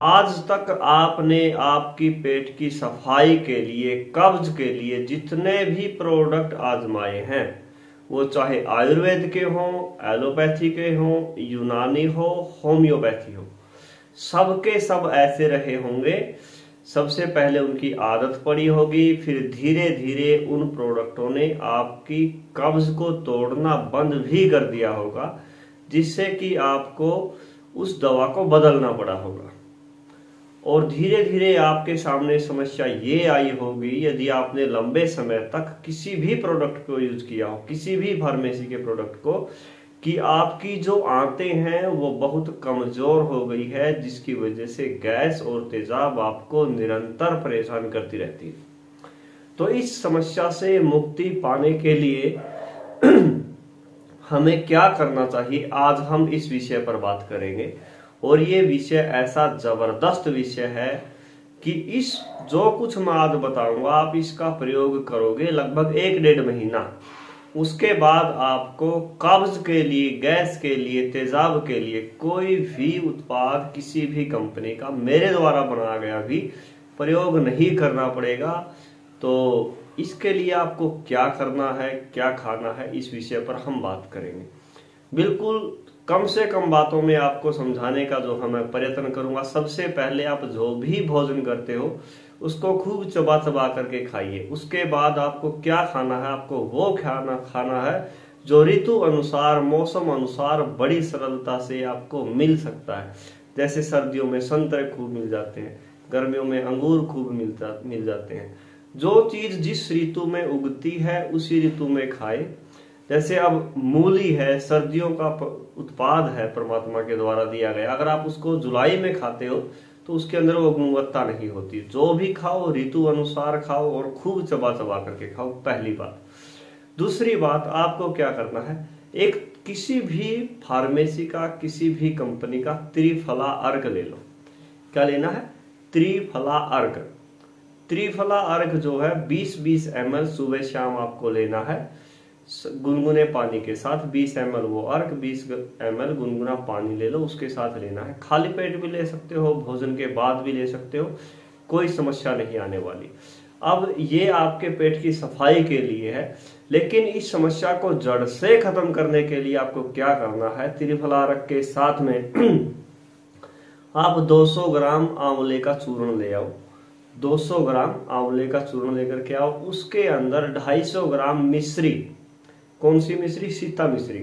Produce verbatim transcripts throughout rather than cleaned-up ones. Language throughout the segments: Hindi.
आज तक आपने आपकी पेट की सफाई के लिए, कब्ज के लिए जितने भी प्रोडक्ट आजमाए हैं, वो चाहे आयुर्वेद के हों, एलोपैथी के हों, यूनानी हो, होम्योपैथी हो, सबके सब ऐसे रहे होंगे। सबसे पहले उनकी आदत पड़ी होगी, फिर धीरे धीरे उन प्रोडक्टों ने आपकी कब्ज को तोड़ना बंद भी कर दिया होगा, जिससे कि आपको उस दवा को बदलना पड़ा होगा। और धीरे धीरे आपके सामने समस्या ये आई होगी, यदि आपने लंबे समय तक किसी भी प्रोडक्ट को यूज किया हो, किसी भी फार्मेसी के प्रोडक्ट को, कि आपकी जो आंतें हैं वो बहुत कमजोर हो गई है, जिसकी वजह से गैस और तेजाब आपको निरंतर परेशान करती रहती है। तो इस समस्या से मुक्ति पाने के लिए हमें क्या करना चाहिए, आज हम इस विषय पर बात करेंगे। और ये विषय ऐसा जबरदस्त विषय है कि इस जो कुछ मैं आज बताऊंगा, आप इसका प्रयोग करोगे लगभग एक डेढ़ महीना, उसके बाद आपको कब्ज के लिए, गैस के लिए, तेजाब के लिए कोई भी उत्पाद किसी भी कंपनी का मेरे द्वारा बनाया गया भी प्रयोग नहीं करना पड़ेगा। तो इसके लिए आपको क्या करना है, क्या खाना है, इस विषय पर हम बात करेंगे। बिल्कुल कम से कम बातों में आपको समझाने का जो मैं प्रयत्न करूंगा। सबसे पहले आप जो भी भोजन करते हो उसको खूब चबा चबा करके खाइए। उसके बाद आपको क्या खाना है, आपको वो खाना खाना है जो ऋतु अनुसार, मौसम अनुसार बड़ी सरलता से आपको मिल सकता है। जैसे सर्दियों में संतरे खूब मिल जाते हैं, गर्मियों में अंगूर खूब मिलता मिल जाते हैं। जो चीज जिस ऋतु में उगती है उसी ऋतु में खाए। जैसे अब मूली है, सर्दियों का उत्पाद है, परमात्मा के द्वारा दिया गया। अगर आप उसको जुलाई में खाते हो तो उसके अंदर वो गुणवत्ता नहीं होती। जो भी खाओ ऋतु अनुसार खाओ और खूब चबा चबा करके खाओ, पहली बात। दूसरी बात, आपको क्या करना है, एक किसी भी फार्मेसी का, किसी भी कंपनी का त्रिफला अर्क ले लो। क्या लेना है? त्रिफला अर्क। त्रिफला अर्क जो है बीस बीस एम एल सुबह शाम आपको लेना है, गुनगुने पानी के साथ। बीस एम एल वो अर्क, बीस एम एल गुनगुना पानी ले लो, उसके साथ लेना है। खाली पेट भी ले सकते हो, भोजन के बाद भी ले सकते हो, कोई समस्या नहीं आने वाली। अब ये आपके पेट की सफाई के लिए है, लेकिन इस समस्या को जड़ से खत्म करने के लिए आपको क्या करना है, त्रिफला अर्क के साथ में आप दो सौ ग्राम आंवले का चूर्ण ले आओ। दो सौ ग्राम आंवले का चूर्ण लेकर के आओ। उसके अंदर दो सौ पचास ग्राम मिश्री, कौन सी मिश्री? सीता मिश्री।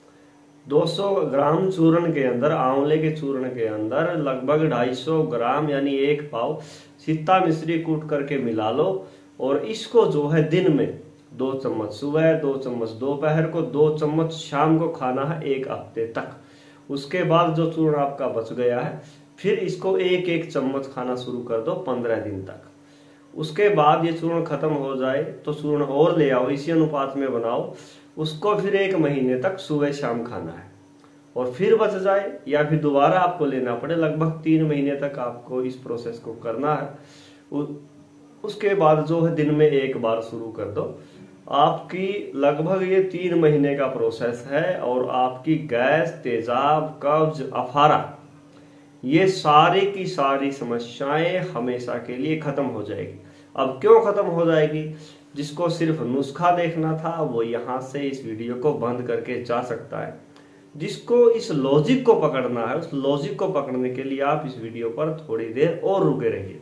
दो सौ ग्राम चूर्ण के अंदर, आंवले के चूर्ण के अंदर लगभग दो सौ पचास ग्राम यानी एक पाव सीता मिश्री कूट करके मिला लो। और इसको जो है दिन में दो चम्मच सुबह, दो चम्मच दोपहर को, दो चम्मच शाम को खाना है एक हफ्ते तक। उसके बाद जो चूर्ण आपका बच गया है, फिर इसको एक एक चम्मच खाना शुरू कर दो पंद्रह दिन तक। उसके बाद ये चूर्ण खत्म हो जाए तो चूर्ण और ले आओ, इसी अनुपात में बनाओ। उसको फिर एक महीने तक सुबह शाम खाना है। और फिर बच जाए या फिर दोबारा आपको लेना पड़े, लगभग तीन महीने तक आपको इस प्रोसेस को करना है। उसके बाद जो है दिन में एक बार शुरू कर दो। आपकी लगभग ये तीन महीने का प्रोसेस है और आपकी गैस, तेजाब, कब्ज, अफारा, ये सारी की सारी समस्याएं हमेशा के लिए खत्म हो जाएगी। अब क्यों खत्म हो जाएगी? जिसको सिर्फ नुस्खा देखना था वो यहां से इस वीडियो को बंद करके जा सकता है। जिसको इस लॉजिक को पकड़ना है, उस लॉजिक को पकड़ने के लिए आप इस वीडियो पर थोड़ी देर और रुके रहिए।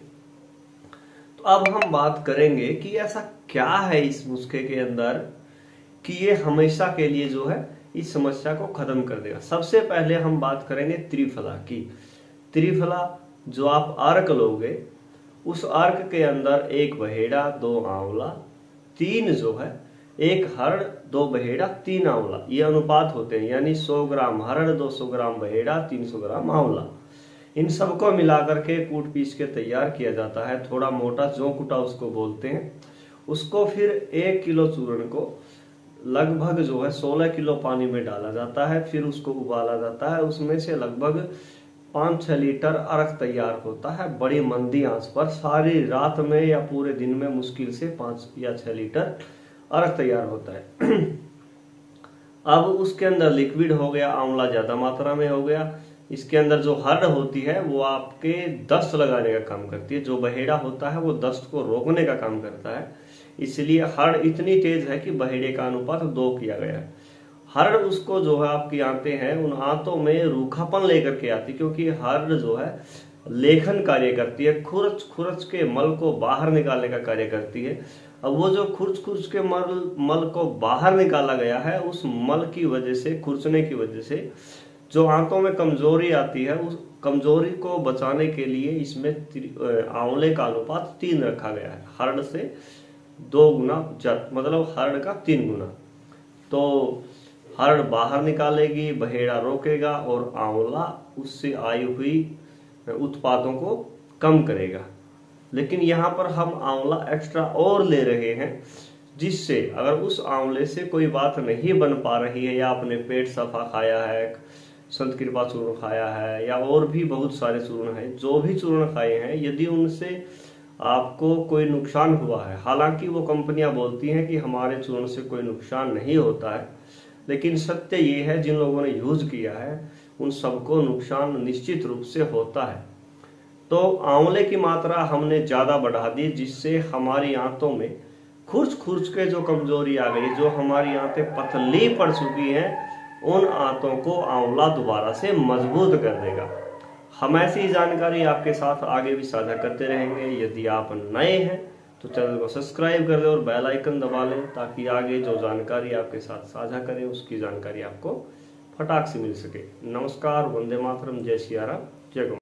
तो अब हम बात करेंगे कि ऐसा क्या है इस नुस्खे के अंदर कि ये हमेशा के लिए जो है इस समस्या को खत्म कर देगा। सबसे पहले हम बात करेंगे त्रिफला की। त्रिफला जो आप अर्क लोगे, उस अर्क के अंदर एक बहेड़ा, दो आंवला, तीन जो है, एक हरड़, दो बहेड़ा, तीन आंवला, ये अनुपात होते हैं। यानी सौ ग्राम हरड़, दो सौ ग्राम बहेड़ा, तीन सौ ग्राम आंवला। इन सबको मिलाकर के कूट पीस के तैयार किया जाता है। थोड़ा मोटा जौ कुटा उसको बोलते हैं। उसको फिर एक किलो चूर्ण को लगभग जो है सोलह किलो पानी में डाला जाता है। फिर उसको उबाला जाता है। उसमें से लगभग पाँच छह लीटर अर्क तैयार होता है बड़ी मंदी आंच पर। सारी रात में या पूरे दिन में मुश्किल से पाँच या छह लीटर अर्क तैयार होता है। अब उसके अंदर लिक्विड हो गया, आंवला ज्यादा मात्रा में हो गया, इसके अंदर जो हर्ड होती है वो आपके दस्त लगाने का काम करती है, जो बहेड़ा होता है वो दस्त को रोकने का काम करता है। इसलिए हर्ड इतनी तेज है कि बहेड़े का अनुपात दो किया गया है। हर्ड उसको जो है आपकी आंतें हैं, उन आंतों में रूखापन लेकर के आती, क्योंकि हर्ड जो है लेखन कार्य करती है, खुरच खुरच के मल को बाहर निकालने का कार्य करती है। अब वो जो खुरच खुरच के मल मल को बाहर निकाला गया है, उस मल की वजह से, खुरचने की वजह से जो आंतों में कमजोरी आती है, उस कमजोरी को बचाने के लिए इसमें आंवले का अनुपात तीन रखा गया है। हर्ड से दो गुना ज्यादा, मतलब हर्ड का तीन गुना। तो हर्ड बाहर निकालेगी, बहेड़ा रोकेगा और आंवला उससे आई हुई उत्पादों को कम करेगा। लेकिन यहाँ पर हम आंवला एक्स्ट्रा और ले रहे हैं, जिससे अगर उस आंवले से कोई बात नहीं बन पा रही है, या आपने पेट सफा खाया है, संत कृपा चूर्ण खाया है, या और भी बहुत सारे चूर्ण हैं, जो भी चूर्ण खाए हैं, यदि उनसे आपको कोई नुकसान हुआ है, हालांकि वो कंपनियां बोलती हैं कि हमारे चूर्ण से कोई नुकसान नहीं होता है, लेकिन सत्य ये है जिन लोगों ने यूज किया है उन सबको नुकसान निश्चित रूप से होता है। तो आंवले की मात्रा हमने ज्यादा बढ़ा दी, जिससे हमारी आंतों में खुर्च खुर्च के जो कमजोरी आ गई, जो हमारी आंतें पतली पड़ चुकी हैं, उन आंतों को आंवला दोबारा से मजबूत कर देगा। हम ऐसी जानकारी आपके साथ आगे भी साझा करते रहेंगे। यदि आप नए हैं तो चैनल को सब्सक्राइब कर दें और बेल आइकन दबा लें, ताकि आगे जो जानकारी आपके साथ साझा करें उसकी जानकारी आपको फटाक से मिल सके। नमस्कार, वंदे मातरम, जय सिया राम, जय गौ।